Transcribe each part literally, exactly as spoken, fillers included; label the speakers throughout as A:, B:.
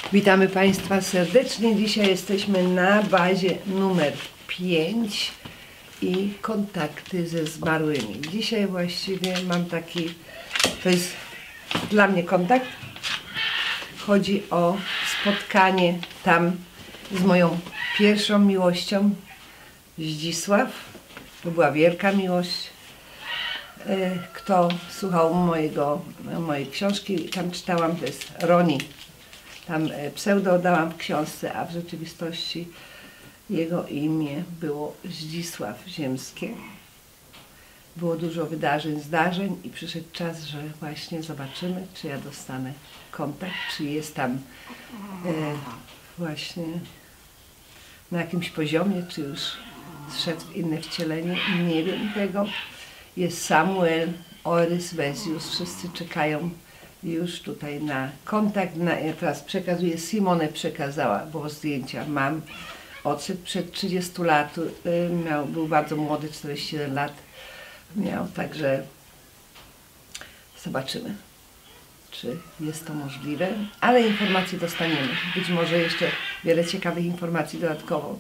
A: Witamy Państwa serdecznie. Dzisiaj jesteśmy na bazie numer pięć i kontakty ze zmarłymi. Dzisiaj właściwie mam taki, to jest dla mnie kontakt. Chodzi o spotkanie tam z moją pierwszą miłością, Zdzisław. To była wielka miłość. Kto słuchał mojego, mojej książki, tam czytałam, to jest Roni. Tam pseudo dałam w książce, a w rzeczywistości jego imię było Zdzisław Ziemskie. Było dużo wydarzeń, zdarzeń i przyszedł czas, że właśnie zobaczymy, czy ja dostanę kontakt, czy jest tam e, właśnie na jakimś poziomie, czy już zszedł w inne wcielenie. Nie wiem tego. Jest Samuel, Orys, Wezjus, wszyscy czekają już tutaj na kontakt. Na, ja teraz przekazuję, Simone przekazała, bo zdjęcia mam. Odszedł przed trzydziestu lat, miał, był bardzo młody, czterdzieści jeden lat miał, także zobaczymy, czy jest to możliwe, ale informacje dostaniemy. Być może jeszcze wiele ciekawych informacji dodatkowo.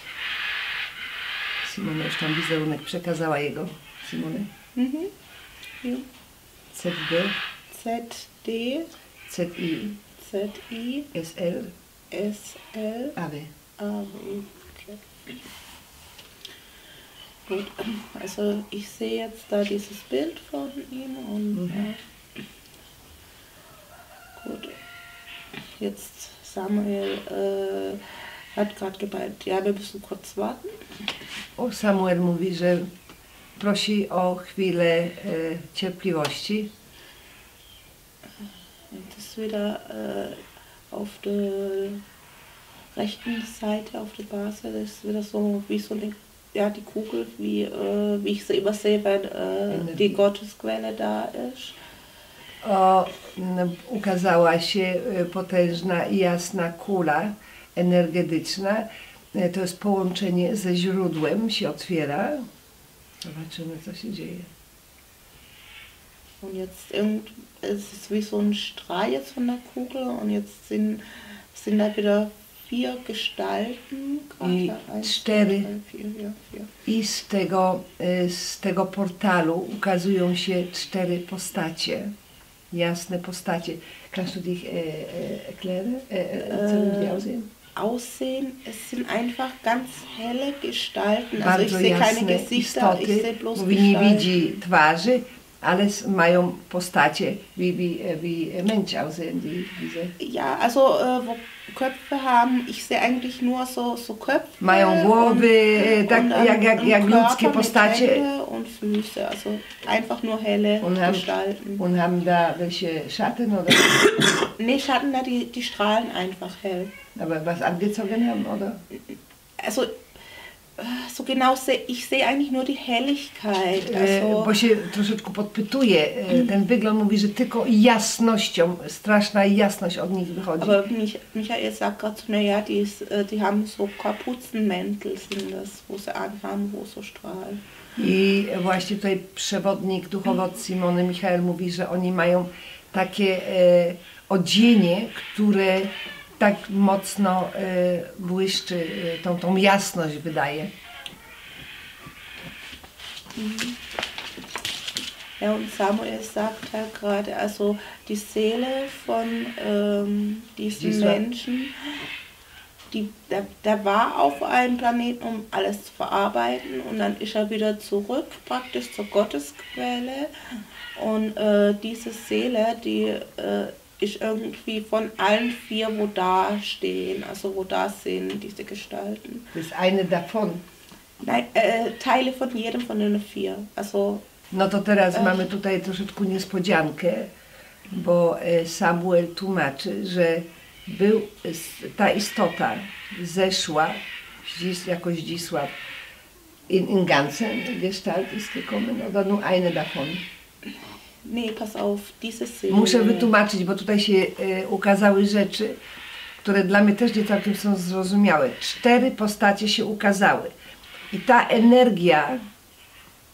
A: Simone już tam wizerunek przekazała jego. Simone?
B: Mhm. Ja.
A: Z D.
B: Z D.
A: Z I.
B: Z I.
A: S L.
B: S L.
A: A W.
B: A W. Okay. Gut, also ich sehe jetzt da dieses Bild von ihm und
A: Mhm.
B: ja. Gut. Jetzt Samuel äh, hat gerade gemeint, ja, wir müssen kurz warten.
A: O, Samuel mówi, że prosi o chwilę e, cierpliwości.
B: Das ist wieder äh, auf der rechten Seite, auf der Basis, das ist wieder so wie so eine, ja, die Kugel, wie, äh, wie ich sie immer sehe, wenn äh, die Gottesquelle da ist.
A: O, n, ukazała się e, potężna i jasna kula energetyczna. E, to jest połączenie ze źródłem, się otwiera. Zobaczymy, co się dzieje.
B: Und jetzt irgend, es ist wie so ein Strahl jetzt von der Kugel und jetzt sind, sind da wieder vier Gestalten.
A: I
B: eins,
A: cztery.
B: zwei, drei, vier, ja, vier.
A: I z tego, e, z tego portalu ukazują się cztery postacie. Jasne postacie. Kannst du dich äh, äh, erklären? Äh, erzählen, wie die aussehen?
B: Aussehen, es sind einfach ganz helle Gestalten. Also
A: Bardzo
B: ich sehe keine
A: jasne
B: Gesichter, ich
A: istoty.
B: sehe bloß
A: Mówi, nie
B: Gestalten.
A: widzi twarzy, ale s- mają postacie, wie, wie, wie Mensch aussehen, die, diese.
B: Ja, also äh, wo Köpfe haben, ich sehe eigentlich nur so, so Köpfe.
A: Mają głowy,
B: und,
A: tak
B: und dann
A: jak, jak, jak
B: Körper
A: ludzkie
B: mit
A: postacie.
B: Hände und Füße, also einfach nur helle
A: Und haben,
B: Gestalten.
A: und haben da welche Schatten oder
B: Nee, Schatten, da die, die strahlen einfach hell.
A: aber was angezogen haben, oder?
B: Also äh, so genau sehe ich sehe eigentlich nur die Helligkeit.
A: E,
B: Also,
A: bo się troszeczkę podpytuje, e, ten wygląd mówi, że tylko jasnością, straszna jasność od nich wychodzi.
B: aber Mich Michael sagt gerade so, naja, die, ist, äh, die haben so Kapuzenmäntel sind das, wo sie anhaben, wo so strahlen.
A: I właśnie tutaj przewodnik duchowy od Simony, Michael, mówi, że oni mają takie e, odzienie, które tak mocno e, błyszczy, e, tą, tą jasność wydaje.
B: Ja, und Samuel sagt halt gerade, also die Seele von ähm, diesen
A: Siehst du?
B: Menschen, die, der, der war auf einem Planeten, um alles zu verarbeiten und dann ist er wieder zurück praktisch zur Gottesquelle und äh, diese Seele, die äh, ist irgendwie von allen vier, wo da stehen, also wo da sind diese Gestalten.
A: To jest eine davon.
B: Nein, äh, Teile von jedem von den vier, also
A: No to teraz
B: Ech.
A: mamy tutaj troszeczkę niespodziankę, bo e, Samuel tłumaczy, że był, s- ta istota zeszła Zdzis- jako Zdzisław in, in ganzen Gestalt ist gekommen, oder nur eine davon.
B: nee, pass auf, diese Seele.
A: Muszę wytłumaczyć, bo tutaj się e, ukazały rzeczy, które dla mnie też nie całkiem są zrozumiałe. Cztery postacie się ukazały i ta energia,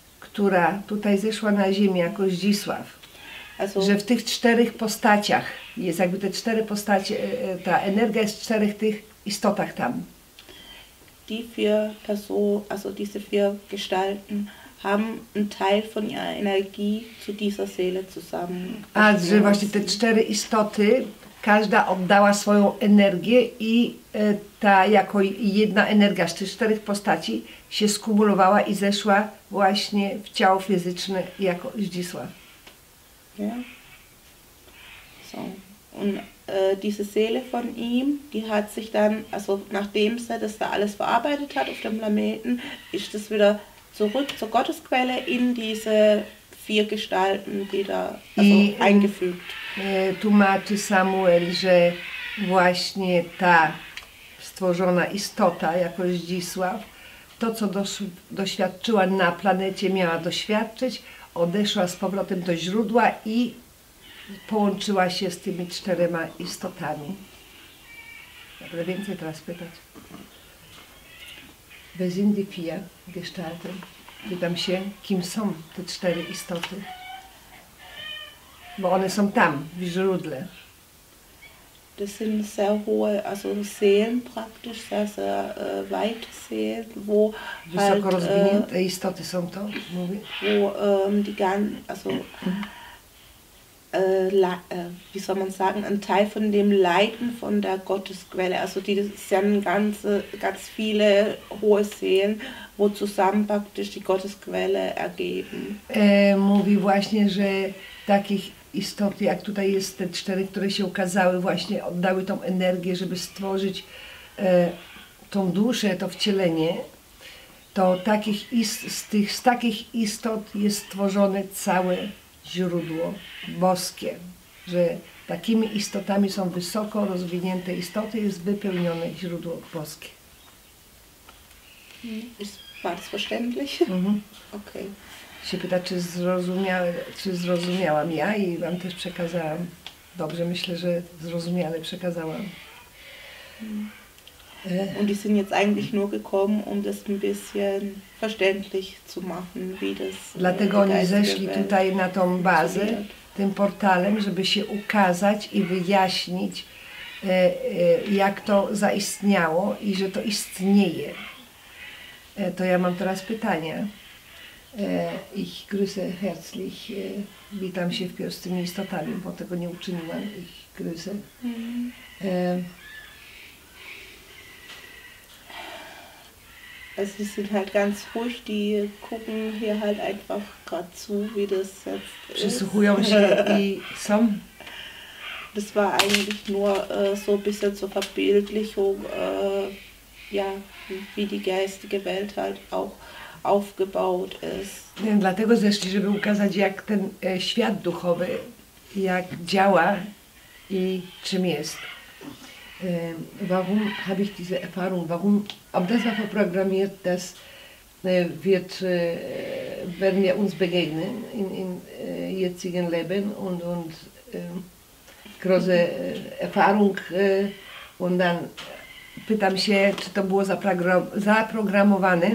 A: która tutaj zeszła na ziemię jako Zdzisław,
B: Also,
A: że w tych czterech postaciach Jest jakby te cztery postacie, e, ta energia jest w czterech tych istotach tam.
B: Die vier Personen, also diese vier Gestalten, haben einen Teil von ihrer Energie zu dieser Seele zusammen.
A: A że właśnie te cztery istoty, każda oddała swoją energię i e, ta jako jedna energia z tych czterech postaci się skumulowała i zeszła właśnie w ciało fizyczne jako Zdzisław.
B: Ja. So. Und äh, diese Seele von ihm, die hat sich dann, also nachdem sie das da alles verarbeitet hat auf dem Planeten, ist es wieder zurück zur Gottesquelle in diese vier Gestalten, die da also
A: I,
B: eingefügt.
A: E, tłumaczy Samuel, że właśnie ta stworzona istota jako Zdzisław, to co dos, doświadczyła na planecie miała doświadczyć, odeszła z powrotem do źródła i połączyła się z tymi czterema istotami. Będę więcej teraz pytać. Wer sind die vier Gestalten? Pytam się, kim są te cztery istoty? Bo one są tam, w źródle.
B: Das sind sehr hohe, also Seelen praktisch, sehr, sehr äh, weite Seelen, wo
A: Wysoko
B: halt,
A: rozwinięte
B: äh,
A: istoty są to, mówię.
B: wo ähm, die ganzen, also äh, la- äh, wie soll man sagen, ein Teil von dem Leiten von der Gottesquelle, also die das sind ganze, ganz viele hohe Seelen, wo zusammen praktisch die Gottesquelle ergeben.
A: E, mówi właśnie, że takich istot, jak tutaj jest te cztery, które się ukazały, właśnie oddały tą energię, żeby stworzyć e, tą duszę, to wcielenie, to takich ist, z, tych, z takich istot jest stworzone całe źródło boskie, że takimi istotami są wysoko rozwinięte istoty, jest wypełnione źródło boskie.
B: Ist, war das verständlich?
A: Mhm.
B: Okay.
A: Się pyta, czy, zrozumiałe, czy zrozumiałam ja i wam też przekazałam. Dobrze, myślę, że zrozumiale przekazałam. E,
B: Und die sind jetzt eigentlich nur gekommen, um das ein bisschen verständlich zu machen, wie das äh,
A: Dlatego
B: die
A: oni
B: geistige
A: zeszli
B: Welt
A: tutaj na tą bazę,
B: funktioniert.
A: tym portalem, żeby się ukazać i wyjaśnić, e, e, jak to zaistniało i że to istnieje. E, to ja mam teraz pytania. E, ich grüße herzlich. E, witam się wpierw z tymi istotami, bo tego nie uczyniłam. Ich grüße.
B: Mhm.
A: E,
B: Also die sind halt ganz ruhig, die gucken hier halt einfach gerade zu, wie das jetzt ist.
A: przysłuchują się i są.
B: Das war eigentlich nur äh, so ein bisschen zur Verbildlichung, äh, ja, wie die geistige Welt halt auch aufgebaut ist.
A: Nie, dlatego zeszli, żeby ukazać, jak ten e, świat duchowy, jak działa i czym jest. E, warum habe ich diese Erfahrung, warum, aber das war vorprogrammiert, dass äh, wird, äh, werden wir uns begegnen in, in äh, jetzigen Leben und, und äh, große äh, Erfahrung äh, und dann pytam się, czy to było zaprogram zaprogramowane.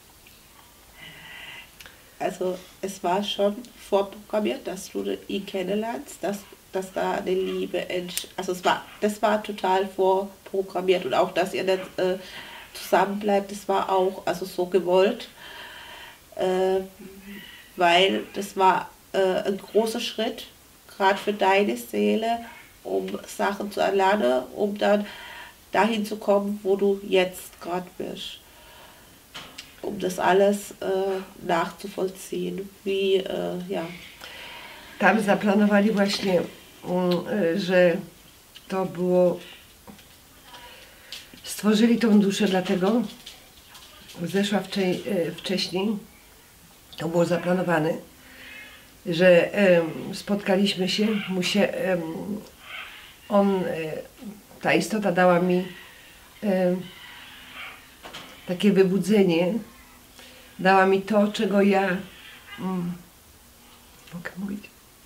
B: Also es war schon vorprogrammiert, dass du ihn kennenlernst, dass, dass da eine Liebe entsteht. Also es war, das war total vorprogrammiert und auch, dass ihr nicht äh, zusammenbleibt, das war auch also so gewollt, äh, weil das war äh, ein großer Schritt, gerade für deine Seele, um Sachen zu erlernen, um dann dahin zu kommen, wo du jetzt gerade bist. Um das alles äh, nachzuvollziehen, wie, äh, ja.
A: Tam zaplanowali właśnie, mm, że to było, stworzyli tą duszę, dlatego zeszła wcze wcześniej, to było zaplanowane, że em, spotkaliśmy się, musie, em, on, e, ta istota dała mi em, takie wybudzenie, dała mi to, czego ja mm, mogę mówić.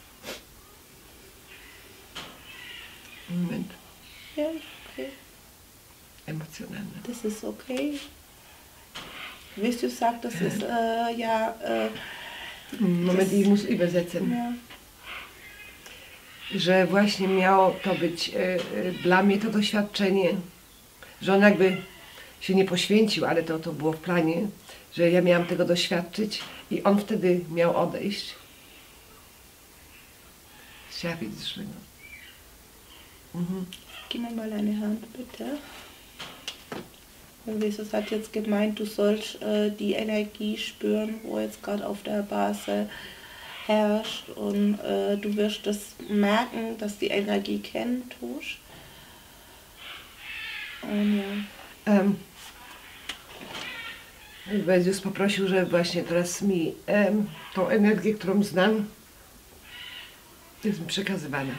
A: Moment,
B: Ja, okay.
A: emocjonalne.
B: Das ist okay. Wie du sagst, das ist äh, ja. Äh,
A: Moment, ich muss übersetzen.
B: ja.
A: że właśnie miało to być e, e, dla mnie to doświadczenie, że on jakby się nie poświęcił, ale to, to było w planie, że ja miałam tego doświadczyć i on wtedy miał odejść. Ja widzisz, no. Mhm.
B: Gib mir mal deine Hand, bitte. Jesus hat jetzt gemeint, du sollst äh, die Energie spüren, wo jetzt gerade auf der Base herrscht und äh, du wirst das merken, dass die Energie kennen tust. Und ja.
A: Um, Jezus poprosił, żeby właśnie teraz mi um, tą energię, którą znam, jest mi przekazywana.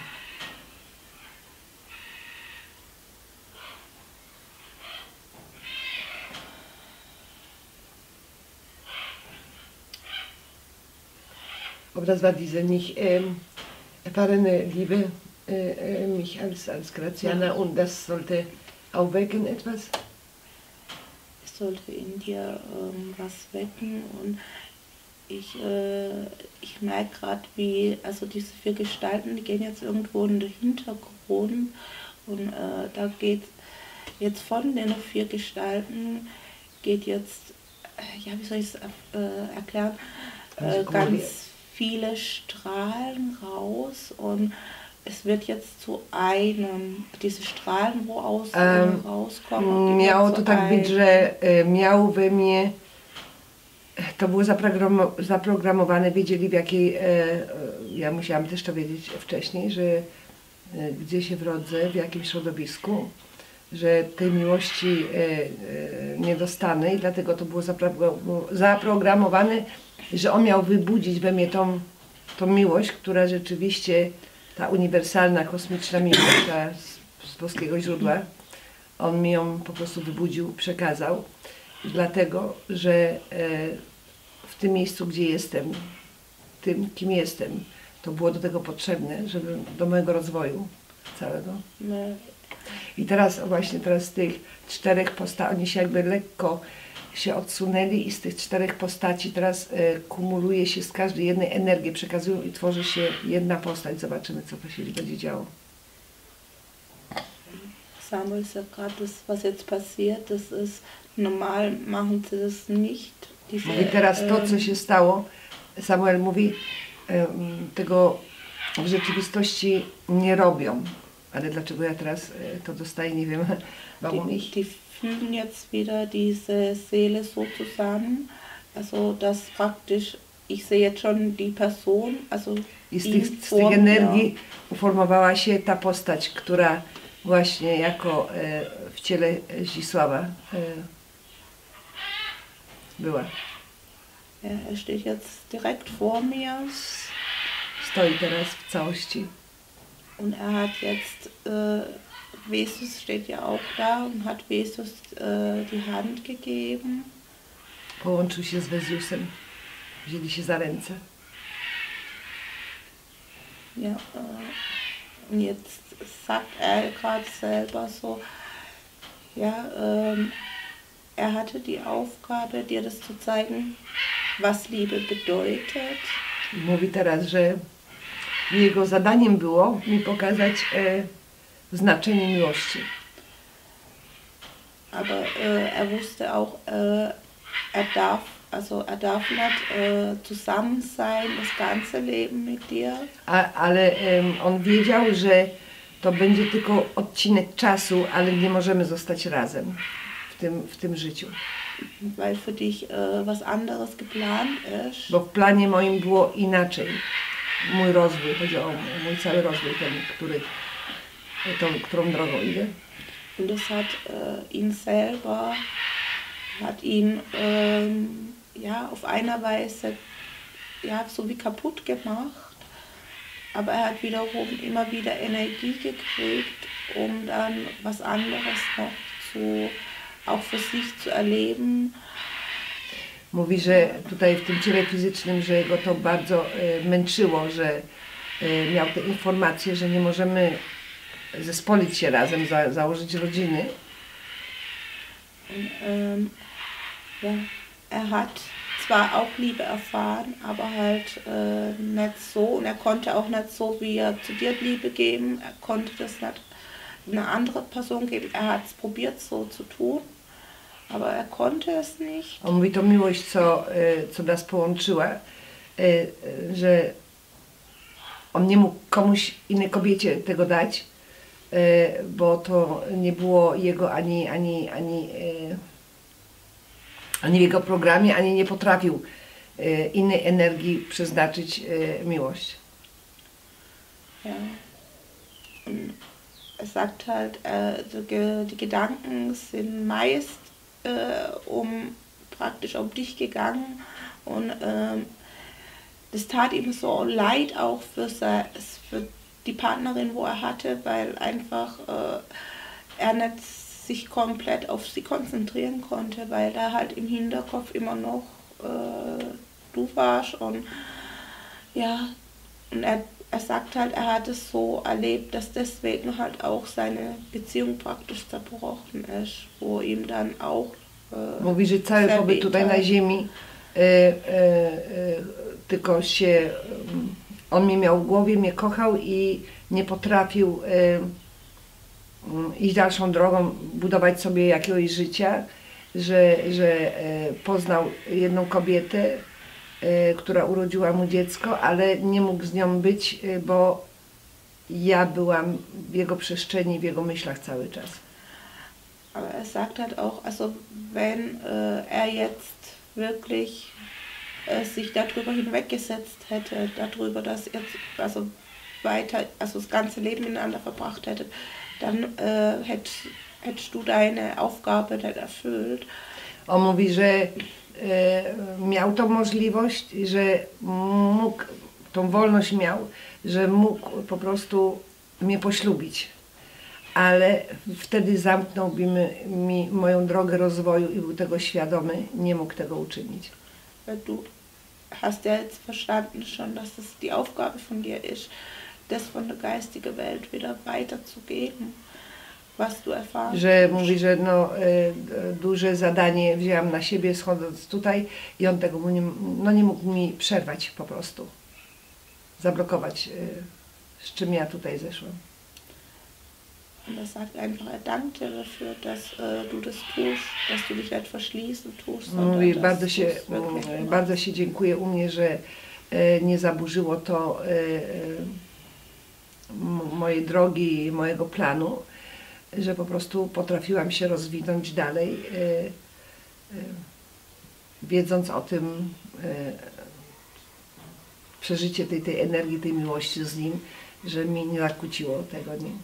A: Aber das war diese nicht ähm, erfahrene Liebe, äh, äh, mich als, als Grazianer, ja. Und das sollte aufwecken etwas?
B: Es sollte in dir ähm, was wecken und ich, äh, ich merke gerade, wie, also diese vier Gestalten, die gehen jetzt irgendwo in den Hintergrund und äh, da geht jetzt von den vier Gestalten, geht jetzt, äh, ja, wie soll ich es äh, erklären, äh, ganz viele Strahlen raus und es wird jetzt zu einem, diese Strahlen, wo aus,
A: um,
B: rauskommen.
A: Miało to tak być, że e, miał we mnie, to było zaprogram, zaprogramowane, wiedzieli w jakiej, e, ja musiałam też to wiedzieć wcześniej, że e, gdzie się wrodzę, w jakim środowisku, że tej miłości e, e, nie dostanę i dlatego to było zaprogramowane, że on miał wybudzić we mnie tą, tą miłość, która rzeczywiście, ta uniwersalna, kosmiczna miłość, ta z, z boskiego źródła, on mi ją po prostu wybudził, przekazał, dlatego, że e, w tym miejscu, gdzie jestem, tym, kim jestem, to było do tego potrzebne, żeby do mojego rozwoju całego. I teraz właśnie teraz z tych czterech postaci, oni się jakby lekko się odsunęli i z tych czterech postaci teraz e, kumuluje się z każdej jednej energii, przekazują i tworzy się jedna postać. Zobaczymy, co to się będzie działo.
B: Samuel sagt gerade, das, was jetzt passiert, das ist normal, machen sie das nicht. Diese,
A: mówi teraz to, co się stało. Samuel mówi, e, tego w rzeczywistości nie robią. Ale dlaczego ja teraz e, to dostaję, nie wiem, warum ich.
B: Die fügen jetzt wieder diese Seele so zusammen, also dass praktisch, ich sehe jetzt schon die Person, also
A: I z tych, z tych energii uformowała się ta postać, która właśnie jako e, w ciele Zdzisława e, była.
B: Ja, er steht jetzt direkt vor mir.
A: Stoi teraz w całości.
B: Und er hat jetzt, äh, Jesus steht ja auch da und hat Jesus äh, die Hand gegeben.
A: Połączył się z Jezusem, wzięli się za ręce.
B: Ja, äh, und jetzt sagt er gerade selber so, ja, ähm, er hatte die Aufgabe, dir das zu zeigen, was Liebe bedeutet.
A: Mówi teraz, że jego zadaniem było mi pokazać e, znaczenie miłości.
B: Aber äh, er wusste auch, äh, er darf, also er darf nicht äh, zusammen sein, das ganze Leben mit dir.
A: A, ale um, on wiedział, że to będzie tylko odcinek czasu, ale nie możemy zostać razem w tym, w tym życiu.
B: Weil für dich äh, was anderes geplant ist.
A: Bo w planie moim było inaczej. Mój rozwój, chodzi o mój cały rozwój, ten, który, tą, którą drogą idę.
B: Und das hat äh, ihn selber, hat ihn ähm, ja, auf einer Weise ja, so wie kaputt gemacht. Aber er hat wiederum immer wieder Energie gekriegt, um dann was anderes noch zu, auch für sich zu erleben.
A: Mówi, że tutaj w tym ciele fizycznym, że go to bardzo e, męczyło, że e, miał te informacje, że nie możemy zespolić się razem, za, założyć rodziny.
B: Und, ähm, ja, er hat zwar auch Liebe erfahren, aber halt äh, nicht so. Und er konnte auch nicht so, wie er zu dir Liebe geben. Er konnte das nicht eine andere Person geben. Er hat es probiert so zu tun, aber er konnte es nicht.
A: On mówi, to miłość, co, e, co nas połączyła, e, e, że on nie mógł komuś, innej kobiecie tego dać, e, bo to nie było jego ani, ani, ani, e, ani w jego programie, ani nie potrafił e, innej energii przeznaczyć e, miłość.
B: Ja. Und er sagt halt, äh, die, die Gedanken sind meist äh, um praktisch um dich gegangen und ähm, das tat ihm so leid auch für, sein, für die Partnerin, wo er hatte, weil einfach äh, er nicht sich komplett auf sie konzentrieren konnte, weil da halt im Hinterkopf immer noch äh, du warst und ja, und er, er sagt halt, er hat es so erlebt, dass deswegen halt auch seine Beziehung praktisch zerbrochen ist, wo ihm dann auch äh,
A: Mówi, że cały pobyt tutaj na ziemi e, e, e, tylko się, on mnie miał w głowie, mnie kochał i nie potrafił e, iść dalszą drogą, budować sobie jakiegoś życia, że, że e, poznał jedną kobietę, e, która urodziła mu dziecko, ale nie mógł z nią być, e, bo ja byłam w jego przestrzeni, w jego myślach cały czas.
B: Aber er sagt halt auch, also wenn äh, er jetzt wirklich äh, sich darüber hinweggesetzt hätte, darüber, dass er also weiter, also das ganze Leben miteinander verbracht hätte, dann äh, hätt, hättest du deine Aufgabe nicht erfüllt.
A: On mówi, że e, miał tą możliwość, że mógł, tą wolność miał, że mógł po prostu mnie poślubić. Ale wtedy zamknąłby mi, mi moją drogę rozwoju i był tego świadomy, nie mógł tego uczynić.
B: Du hast ja jetzt verstanden schon, dass es die Aufgabe von dir ist, das von der geistigen Welt wieder weiterzugeben, was du erfahren
A: Że mówi, że no, e, duże zadanie wzięłam na siebie schodząc tutaj i on tego nie, no, nie mógł mi przerwać po prostu, zablokować, e, z czym ja tutaj zeszłam.
B: Und er sagt einfach, er dankt dir dafür, dass äh, du das tust, dass du dich nicht verschließen tust, sondern
A: Mówi,
B: dass
A: bardzo
B: du
A: się,
B: es wirklich machst.
A: bardzo się dziękuję u mnie, że e, nie zaburzyło to e, e, m- mojej drogi, mojego planu, że po prostu potrafiłam się rozwinąć dalej, e, e, wiedząc o tym, e, przeżycie tej, tej energii, tej miłości z nim, że mi nie zakłóciło tego, nie?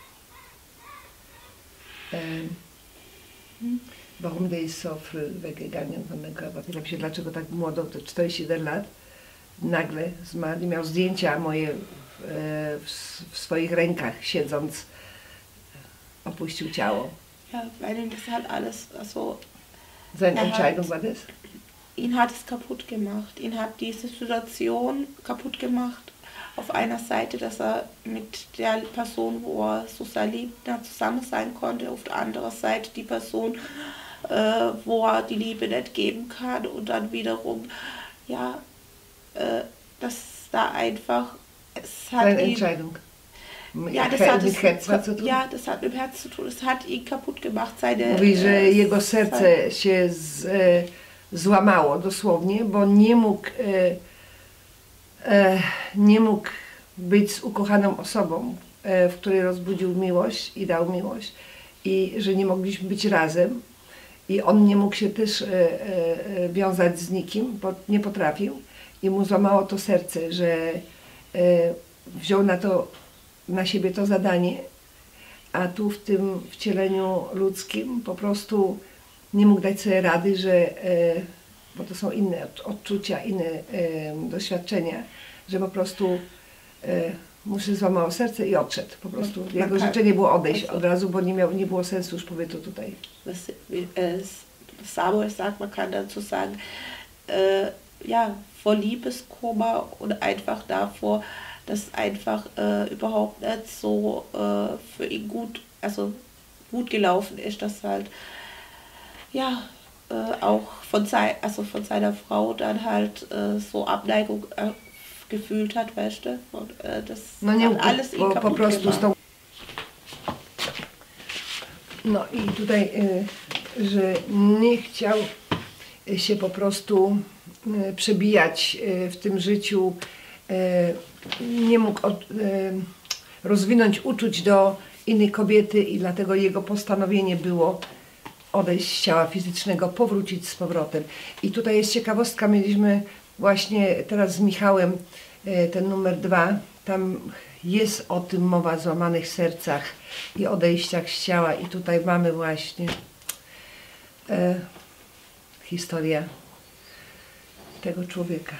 A: Ähm, warum der ist so früh weggegangen von der Körper? Pytam się, dlaczego tak młodo, to czterdzieści jeden lat, nagle zmarł i miał zdjęcia moje w, w, w swoich rękach, siedząc, opuścił ciało.
B: Ja, weil ihn das halt alles, also
A: Seine
B: Er
A: Entscheidung
B: hat-
A: war das?
B: ihn hat es kaputt gemacht. Ihn hat diese Situation kaputt gemacht. Auf einer Seite, dass er mit der Person, wo er so sehr liebt, nah zusammen sein konnte. Auf der anderen Seite die Person, äh, wo er die Liebe nicht geben kann. Und dann wiederum, ja, äh, dass da einfach, es hat
A: Seine
B: ihn,
A: Entscheidung.
B: ja, das
A: He-
B: hat
A: mit
B: es,
A: Herzen zu tun?
B: ja, das hat mit dem Herz zu tun. Es hat ihn kaputt gemacht. Seine,
A: Mówi, że
B: äh,
A: jego
B: sein-
A: serce się z, e, złamało dosłownie, bo nie mógł, e, e, nie mógł być z ukochaną osobą, e, w której rozbudził miłość i dał miłość i że nie mogliśmy być razem i on nie mógł się też e, e, wiązać z nikim, bo nie potrafił i mu złamało to serce, że e, wziął na to, na siebie to zadanie, a tu w tym wcieleniu ludzkim po prostu nie mógł dać sobie rady, że, e, bo to są inne od- odczucia, inne e, doświadczenia, że po prostu e, mu się złamało serce i odszedł. Po prostu
B: No,
A: jego
B: taka-
A: życzenie było odejść
B: also-
A: od razu, bo nie, miał, nie było sensu już pobytu tutaj.
B: was äh, Samuel sagt, man kann dazu sagen, äh, ja, vor Liebeskummer und einfach davor, dass einfach äh, überhaupt nicht so äh, für ihn gut, also gut gelaufen ist, dass halt, ja, äh, auch von, sei, also von seiner Frau dann halt äh, so Abneigung äh, gefühlt hat, weißt du? Und, äh, das
A: No nie,
B: hat alles ihn
A: po, po
B: kaputt
A: prostu z
B: gemacht.
A: tą... No i tutaj, y, że nie chciał się po prostu y, przebijać y, w tym życiu, y, nie mógł od, y, rozwinąć uczuć do innej kobiety i dlatego jego postanowienie było odejść z ciała fizycznego, powrócić z powrotem. I tutaj jest ciekawostka, mieliśmy właśnie teraz z Michałem y, ten numer dwa, tam jest o tym mowa, o złamanych sercach i odejściach z ciała i tutaj mamy właśnie e, historię tego człowieka.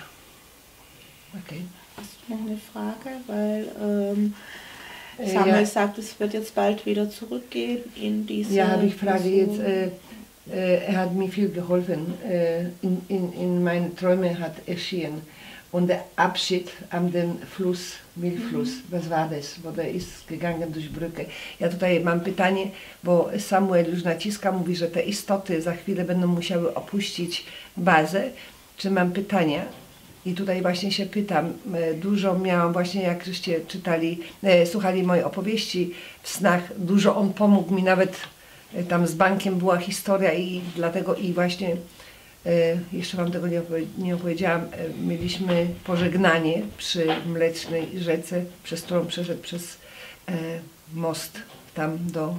A: Okay.
B: Hast du noch eine Frage? Weil ähm, Samuel
A: Ja.
B: sagt, es wird jetzt bald wieder zurückgehen in diese...
A: Ja, habe ich Frage
B: so-
A: jetzt. Äh, äh, er hat mir viel geholfen. Äh, in, in, in meinen Träumen hat erschienen. Und der Abschied am den Fluss, Milfluss, was war das? Bo der ist gegangen durch Brücke. Ja tutaj mam pytanie, bo Samuel już naciska, mówi, że te istoty za chwilę będą musiały opuścić bazę. Czy mam pytania? I tutaj właśnie się pytam, e, dużo miałam właśnie, jak żeście czytali, e, słuchali mojej opowieści w snach, dużo on pomógł mi, nawet e, tam z bankiem była historia i dlatego i właśnie, e, jeszcze wam tego nie, opowie, nie opowiedziałam, e, mieliśmy pożegnanie przy Mlecznej Rzece, przez którą przeszedł przez e, most tam do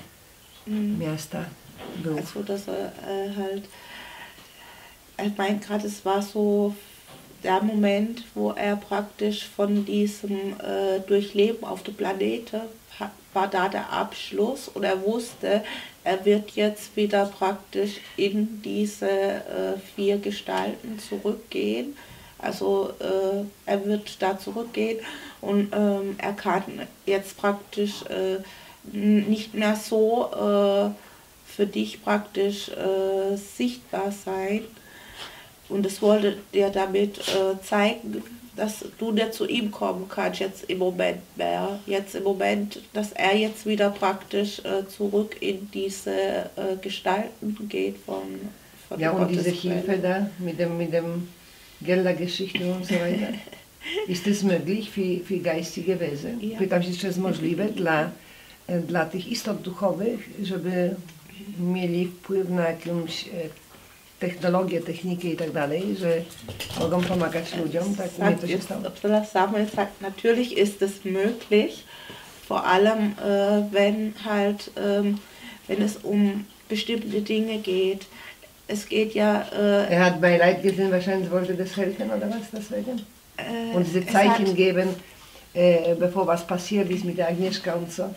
A: miasta. Był.
B: Also, dass er äh, halt, er meint gerade, es war so der Moment, wo er praktisch von diesem äh, Durchleben auf der Planete, ha- war da der Abschluss und er wusste, er wird jetzt wieder praktisch in diese äh, vier Gestalten zurückgehen. Also äh, er wird da zurückgehen und ähm, er kann jetzt praktisch äh, n- nicht mehr so äh, für dich praktisch äh, sichtbar sein. Und das wollte dir damit äh, zeigen, dass du nicht zu ihm kommen kannst jetzt im Moment mehr. Jetzt im Moment, dass er jetzt wieder praktisch äh, zurück in diese äh, Gestalten geht von, von
A: Ja,
B: der
A: und diese
B: Gottesquelle.
A: Hilfe da mit dem, mit dem Gelda-Geschichte und so weiter. Ist es möglich für, für geistige Wesen?
B: Ja.
A: Pytam się, czy jest możliwe dla, e, dla tych istot duchowych, żeby mieli wpływ na jakąś e, technologię, technikę i tak dalej, że mogą pomagać ludziom, tak u mnie
B: Sagt
A: to się
B: jetzt,
A: stało.
B: Abdullah Samuel sagt, natürlich ist es möglich, vor allem äh, wenn halt, ähm, wenn es um bestimmte Dinge geht. Es geht ja... Äh,
A: Er hat Beileid gesehen, wahrscheinlich wollte das helfen oder was deswegen?
B: äh,
A: Und diese
B: es
A: Zeichen
B: hat-
A: geben, äh, bevor was passiert ist mit der Agnieszka und so.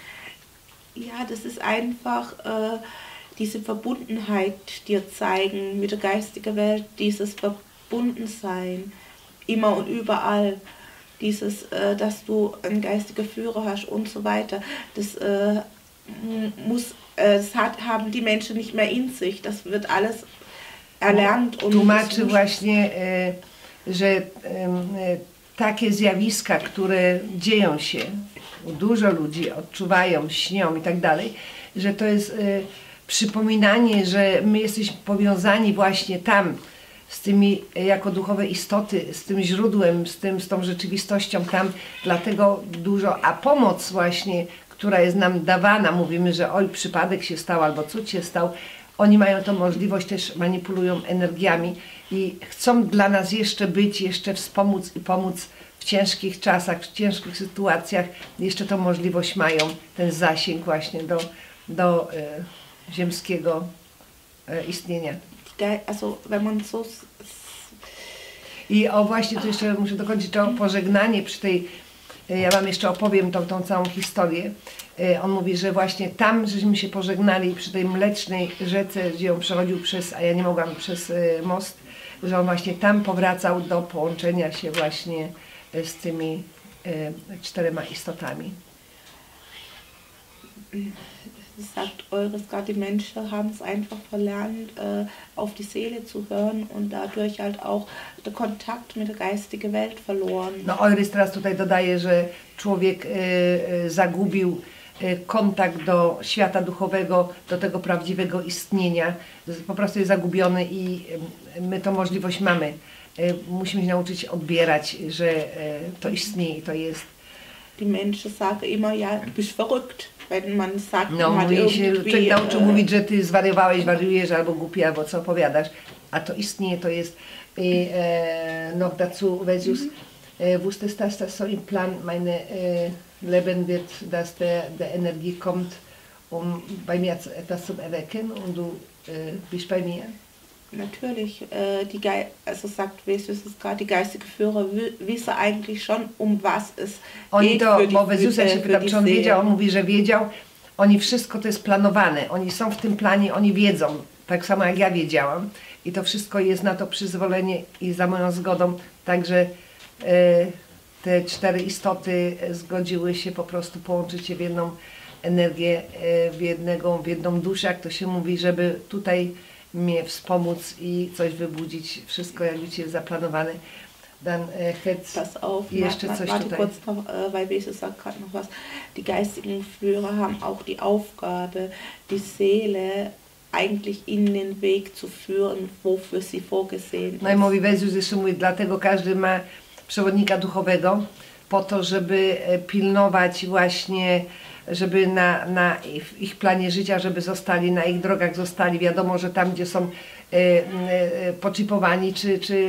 B: Ja, das ist einfach äh, diese Verbundenheit dir zeigen mit der geistigen Welt, dieses Verbundensein, immer und überall, dieses, äh, dass du einen geistigen Führer hast und so weiter. Das äh, m- muss, äh, das hat, haben die Menschen nicht mehr in sich. Das wird alles erlernt und
A: Tłumaczy
B: es-
A: właśnie, e, że em, e, takie zjawiska, które dzieją się, dużo ludzi odczuwają, śnią i tak dalej, że to jest e, przypominanie, że my jesteśmy powiązani właśnie tam z tymi e, jako duchowe istoty, z tym źródłem, z, tym, z tą rzeczywistością tam, dlatego dużo, a pomoc właśnie, która jest nam dawana, mówimy, że oj, przypadek się stał albo cud się stał, oni mają tą możliwość, też manipulują energiami i chcą dla nas jeszcze być, jeszcze wspomóc i pomóc w ciężkich czasach, w ciężkich sytuacjach. Jeszcze tą możliwość mają, ten zasięg właśnie do, do e, ziemskiego e, istnienia.
B: Ge- Also, wenn man so s-
A: I o właśnie, tu jeszcze muszę dokończyć to pożegnanie przy tej, e, ja wam jeszcze opowiem tą, tą całą historię. E, On mówi, że właśnie tam, żeśmy się pożegnali przy tej Mlecznej Rzece, gdzie on przechodził przez, a ja nie mogłam przez e, most, że on właśnie tam powracał do połączenia się właśnie e, z tymi e, czterema istotami.
B: sagt Eures gerade, die Menschen haben es einfach verlernt, äh, auf die Seele zu hören und dadurch halt auch der Kontakt mit der geistigen Welt verloren.
A: No Eurys teraz tutaj dodaje, że człowiek e, e, zagubił kontakt do świata duchowego, do tego prawdziwego istnienia. Po prostu jest zagubiony i my tą możliwość mamy. Musimy się nauczyć odbierać, że to istnieje, to jest.
B: Die Menschen sagen immer, ja, du bist verrückt, wenn man sagt,
A: No,
B: man hat
A: mówi się,
B: irgendwie,
A: człowiek nauczył
B: äh,
A: mówić, że ty zwariowałeś, wariujesz albo głupie, albo co opowiadasz, a to istnieje, to jest. I, äh, noch dazu, Vesius, äh, wusstest das, dass so im Plan meine äh, Leben wird, dass der, der Energie kommt, um bei mir etwas zu erwecken und du äh, bist bei mir?
B: Natürlich, äh, die Ge also sagt Vesius es gerade, die geistige Führer wissen eigentlich schon, um was es
A: Oni
B: geht
A: to,
B: für die,
A: bo Veziusa
B: äh,
A: się
B: für
A: pytam,
B: die
A: czy on wiedział, on
B: Seele.
A: mówi, że wiedział, oni wszystko to jest planowane, oni są w tym planie, oni wiedzą, tak samo jak ja wiedziałam i to wszystko jest na to przyzwolenie i za moją zgodą, także e, te cztery istoty zgodziły się po prostu połączyć się w jedną energię, e, w, jednego, w jedną duszę, jak to się mówi, żeby tutaj mnie wspomóc i coś wybudzić, wszystko jak widzicie jest zaplanowane. Dann äh, jetzt
B: Pass auf,
A: jeszcze
B: warte,
A: coś
B: warte
A: tutaj.
B: kurz noch, äh, weil Vesius sagt gerade noch was. Die geistigen Führer haben auch die Aufgabe, die Seele eigentlich in den Weg zu führen, wofür sie vorgesehen
A: No i
B: ist.
A: mówi Vezius, jeszcze mówi, dlatego każdy ma przewodnika duchowego po to, żeby e, pilnować właśnie, żeby na, na ich, ich planie życia, żeby zostali, na ich drogach zostali. Wiadomo, że tam, gdzie są e, e, poczipowani, czy, czy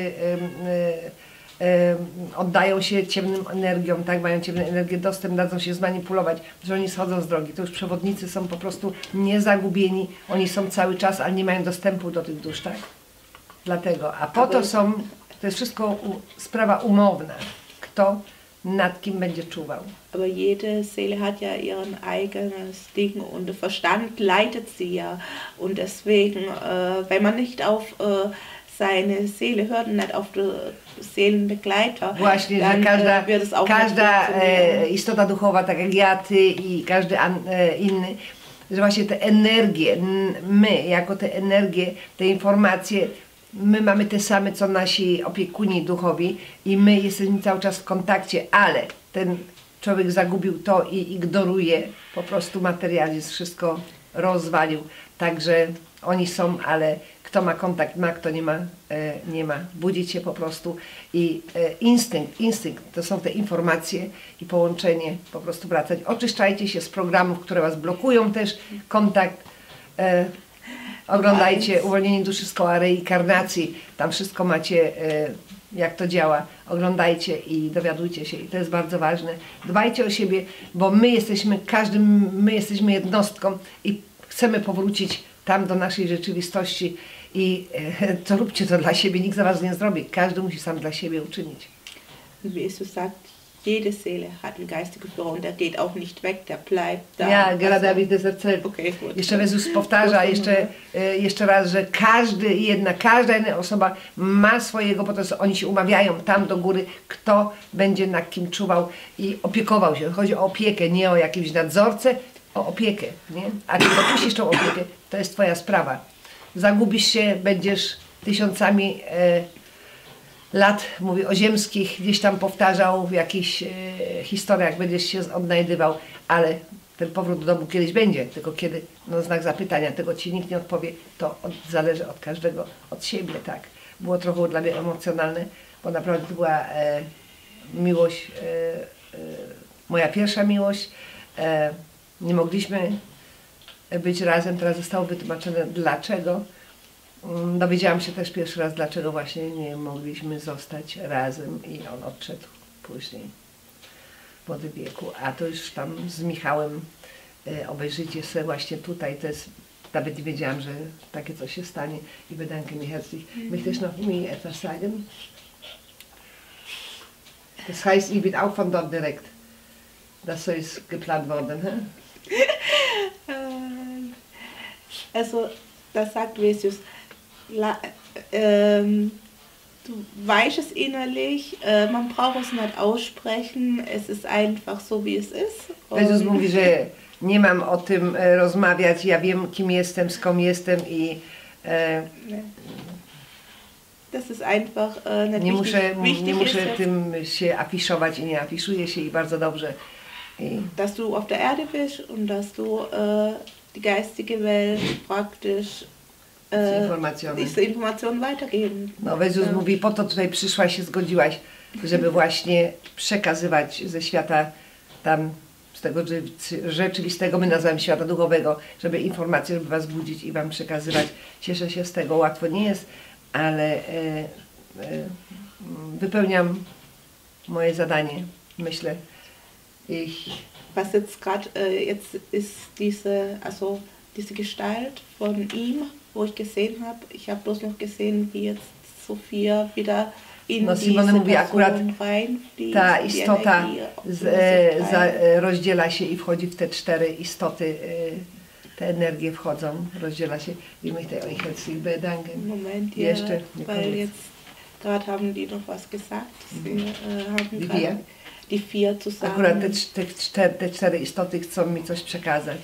A: e, e, oddają się ciemnym energiom, tak, mają ciemną energię, dostęp, dadzą się zmanipulować, że oni schodzą z drogi. To już przewodnicy są po prostu niezagubieni, oni są cały czas, ale nie mają dostępu do tych dusz, tak? Dlatego, a po to są, to jest wszystko u, sprawa umowna, kto nad kim będzie czuwał.
B: Aber jede Seele hat ja ihren eigenes Ding und der Verstand leitet sie ja. Und deswegen, äh, wenn man nicht auf äh, seine Seele hört und nicht auf den Seelenbegleiter,
A: Właśnie,
B: dann
A: że każda,
B: äh, wird es auch
A: każda
B: nicht funktionieren.
A: e, istota duchowa, tak jak ja, ty i każdy an, e, inny, że właśnie te energie, n- my jako te energie, te informacje, my mamy te same co nasi opiekuni duchowi i my jesteśmy cały czas w kontakcie, ale ten człowiek zagubił to i ignoruje po prostu materializm, wszystko rozwalił, także oni są, ale kto ma kontakt ma, kto nie ma, e, nie ma. Budzić się po prostu i e, instynkt, instynkt to są te informacje i połączenie, po prostu wracać. Oczyszczajcie się z programów, które was blokują też, kontakt. E, oglądajcie Uwolnienie duszy z koła reinkarnacji, tam wszystko macie, e, jak to działa. Oglądajcie i dowiadujcie się i to jest bardzo ważne. Dbajcie o siebie, bo my jesteśmy, każdym, my jesteśmy jednostką i chcemy powrócić tam do naszej rzeczywistości i e, to róbcie to dla siebie, nikt za was nie zrobi. Każdy musi sam dla siebie uczynić.
B: Wie Jesus sagt, jede Seele hat einen geistigen Führer und der geht auch nicht weg, der bleibt da.
A: Ja, gerade
B: Also,
A: habe ich das erzählt.
B: okay, gut.
A: Jeszcze Jezus powtarza jeszcze, e, jeszcze raz, że każdy, jedna, każda jedna osoba ma swojego, po to jest, oni się umawiają tam do góry, kto będzie nad kim czuwał i opiekował się. Chodzi o opiekę, nie o jakimś nadzorcę, o opiekę, nie? A czy dopuścisz tą opiekę, to jest twoja sprawa. Zagubisz się, będziesz tysiącami e, lat, mówię o ziemskich, gdzieś tam powtarzał w jakichś e, historiach, będziesz się odnajdywał, ale ten powrót do domu kiedyś będzie, tylko kiedy, no znak zapytania, tego ci nikt nie odpowie, to od, zależy od każdego, od siebie, tak. Było trochę dla mnie emocjonalne, bo naprawdę to była e, miłość, e, e, moja pierwsza miłość, e, nie mogliśmy być razem, teraz zostało wytłumaczone dlaczego. Dowiedziałam się też pierwszy raz, dlaczego właśnie nie mogliśmy zostać razem i on odszedł później w młodym wieku. A to już tam z Michałem e, obejrzyjcie sobie właśnie tutaj, to jest, nawet nie wiedziałam, że takie coś się stanie i bedanke mich herzlich. Möchtest noch mir etwas sagen? Das heißt, ich bin auch von dort direkt. Das so ist geplant worden. Hä?
B: Also, das sagt Vesius, la, ähm, du weißt es innerlich, äh, man braucht es nicht aussprechen, es ist einfach so, wie es ist.
A: Jezus mówi, że nie mam o tym e, rozmawiać, ja wiem kim jestem, skąd jestem i e,
B: das ist einfach äh, nicht
A: nie
B: wichtig.
A: muszę,
B: Wichtig
A: nie
B: ist
A: muszę
B: jetzt,
A: tym się afiszować i nie afiszuję się i bardzo dobrze. I
B: dass du auf der Erde bist und dass du äh, die geistige Welt praktisch
A: z
B: äh,
A: informacjami.
B: diese Informationen weitergeben.
A: No Jezus
B: Ja.
A: mówi, po to tutaj przyszłaś, się zgodziłaś, żeby właśnie przekazywać ze świata tam, z tego rze- rzeczywistego, my nazywamy świata duchowego, żeby informacje, żeby was budzić i wam przekazywać. Cieszę się z tego, łatwo nie jest, ale e, e, wypełniam moje zadanie, myślę. Ich,
B: Was jetzt gerade äh, jetzt ist diese, also diese Gestalt von ihm, wo ich gesehen habe. Ich habe bloß noch gesehen, wie jetzt Sophia wieder in
A: No,
B: diese
A: Simone mówi akurat,
B: Person reinfließt.
A: ta
B: die
A: istota
B: Energie
A: z,
B: und
A: e,
B: sich
A: za,
B: teilt.
A: e, rozdziela się i wchodzi w te cztery istoty, e, te energie wchodzą, rozdziela się. Ich möchte euch herzlich bedanken.
B: Moment, ja,
A: Jeszcze nie
B: weil
A: koniec.
B: jetzt gerade haben die noch was gesagt. Sie äh, haben
A: Die
B: gerade
A: vier?
B: die vier
A: Akurat te,
B: zusammen.
A: cz- te, cztery, te cztery istoty chcą mi coś przekazać.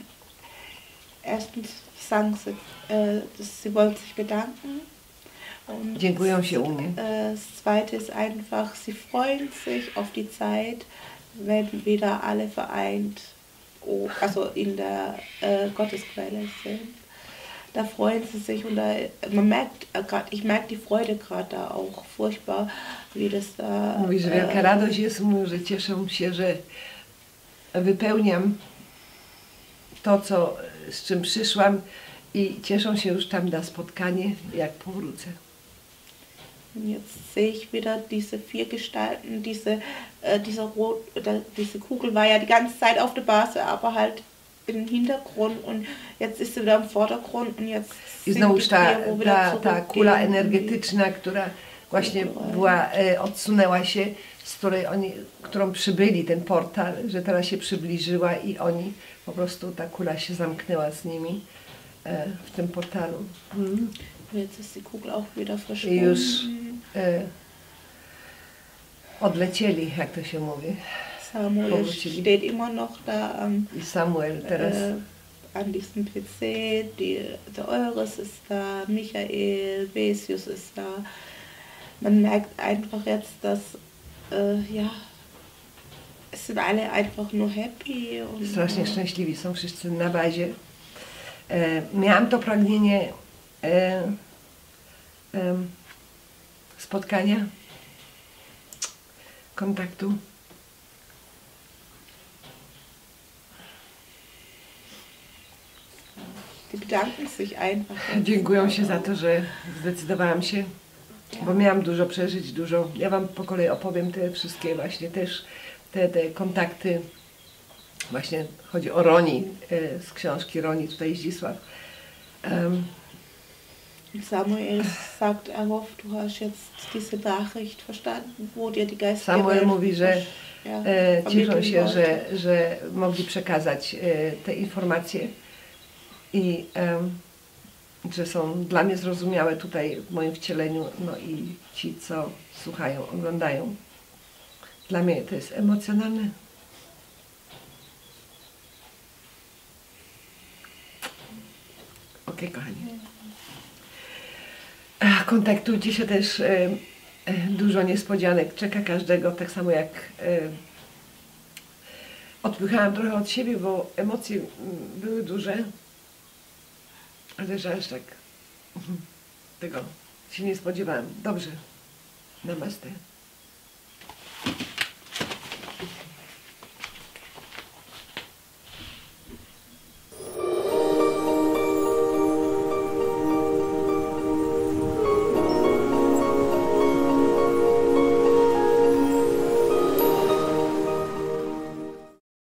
B: Erstens sagen sie, äh, dass sie wollen sich bedanken. Und
A: Dziękują się u mnie.
B: Äh, Das zweite ist einfach, sie freuen sich auf die Zeit, wenn wieder alle vereint, oh, also in der äh, Gottesquelle sind. Da freuen sie sich und da, man merkt äh, gerade, ich merke die Freude gerade da auch furchtbar, wie das da.
A: Mówi, że wielka radość jest, mówi, że cieszę się, że wypełniam to, co, z czym przyszłam i cieszą się już tam na spotkanie, jak powrócę.
B: Und jetzt sehe ich wieder diese vier Gestalten, diese, äh, diese, Rot, oder diese Kugel war ja die ganze Zeit auf der Basis, aber halt im Hintergrund und jetzt ist sie wieder im Vordergrund und jetzt
A: I
B: sind
A: znowu
B: die
A: ta,
B: vier, wo wieder
A: ta, ta
B: zurückgehen
A: kula
B: in die-
A: energetyczna, która właśnie była, e, odsunęła się, z której oni, którą przybyli, ten portal, że teraz się przybliżyła i oni, po prostu ta kula się zamknęła z nimi e, w tym portalu. Mhm.
B: Jetzt ist die Kugel auch wieder
A: I
B: verschwunden.
A: już e, odlecieli, jak to się mówi.
B: Samuel
A: powrócili.
B: steht immer noch da am,
A: I Samuel teraz
B: äh, an diesem P C, die, der Eures ist da, Michael, Besius ist da. Man merkt einfach jetzt, dass, äh, ja, es sind alle einfach nur happy. Und,
A: strasznie szczęśliwi są wszyscy na bazie. E, miałam to pragnienie e, em, spotkania, kontaktu.
B: Die bedanken sich einfach.
A: Dziękuję się za to, że zdecydowałam się, bo miałam dużo przeżyć, dużo. Ja wam po kolei opowiem te wszystkie właśnie też te, te kontakty. Właśnie chodzi o Roni e, z książki Roni, tutaj Zdzisław. Em,
B: Samuel sagt, er hofft, du hast jetzt diese Nachricht verstanden, wo dir die geistige
A: Samuel
B: Welt
A: mówi, że
B: ja,
A: e, cieszą
B: vermitteln
A: się,
B: wollte.
A: że, że mogli przekazać e, te informacje i em, że są dla mnie zrozumiałe tutaj w moim wcieleniu, no i ci, co słuchają, oglądają. Dla mnie to jest emocjonalne. Okej, kochani. Ach, kontaktujcie się też. E, e, dużo niespodzianek czeka każdego, tak samo jak e, odpychałam trochę od siebie, bo emocje mm, były duże, ale że aż tak tego się nie spodziewałam. Dobrze. Namaste.